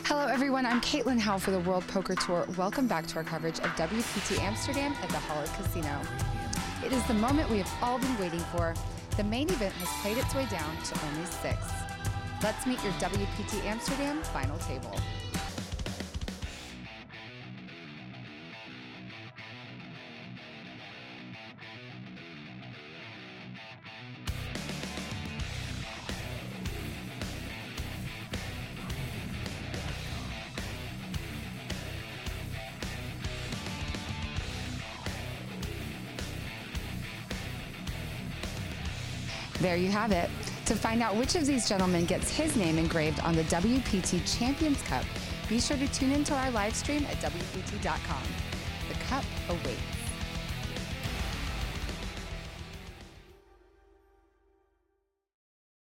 Hello everyone, I'm Caitlin Howe for the World Poker Tour. Welcome back to our coverage of WPT Amsterdam at the Holland Casino. It is the moment we have all been waiting for. The main event has played its way down to only 6. Let's meet your WPT Amsterdam Final Table. There you have it. To find out which of these gentlemen gets his name engraved on the WPT Champions Cup, be sure to tune into our live stream at WPT.com. The cup awaits.